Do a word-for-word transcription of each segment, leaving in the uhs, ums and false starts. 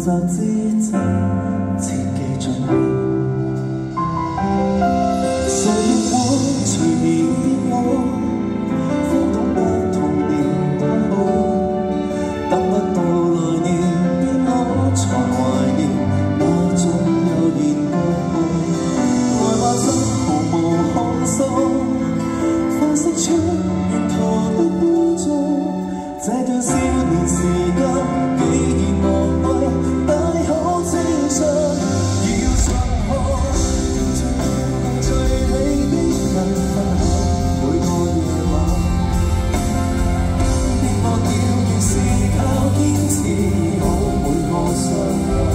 責之際，切記盡興。誰亦會隨年變老，方懂得童年多好。等不到來年變老，才懷念那種悠然過去。愛話真毫無看數，放色出沿途的污糟。這段少年時間，既然無謂，大可青春要重看。仍像要共最美的人分享每個夜晚。別忘掉原是靠堅持醫好每個傷患。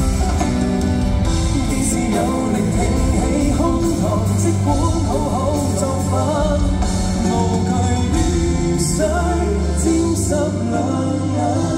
既是有力挺起胸膛，即管好好作反，無懼如水沾濕兩眼。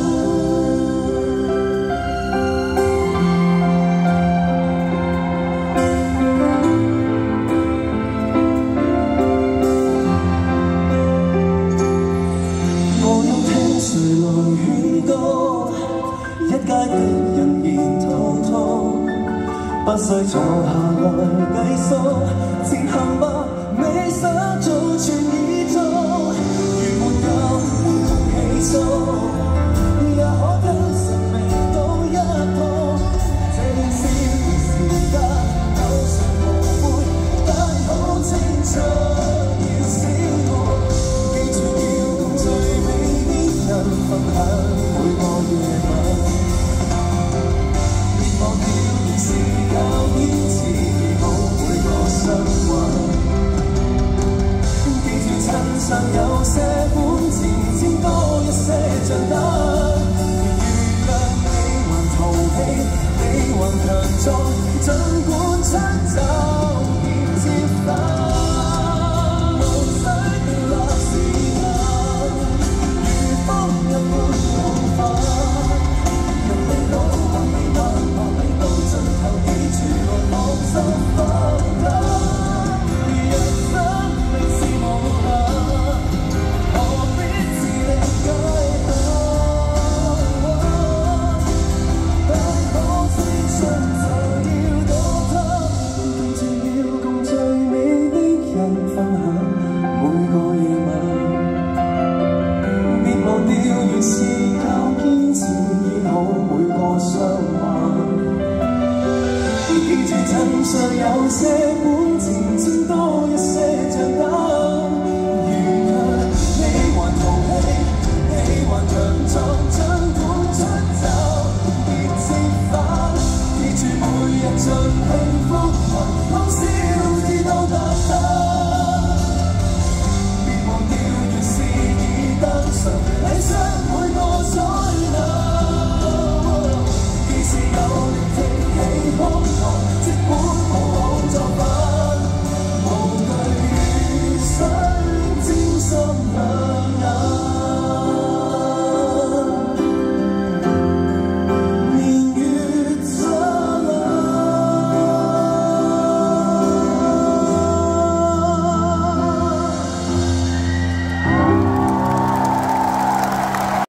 我有聽誰來勸告，一街的人言滔滔，不需坐下來計數，前行吧，未想做全已做。如沒有共同起訴，也可跟神明賭一鋪。這段少年時間，舊常無悔，但好青春要小我。記住要共最美的人分享每個夜晚。別忘掉原是靠堅持醫好每個傷患。記住襯上有些本錢，佔多一些賬單。如若你還淘氣，你還強壯，儘管搶走便接返。無需定立時間，如風一般往返。人未老，還未晚，還未到盡頭，記住來放心放膽。人生歷是無限，何必自力解放？大可青春就要多貪，記住要共最美的人分享每個夜晚。別忘掉原是靠堅持醫好每個傷患。記住襯上有些本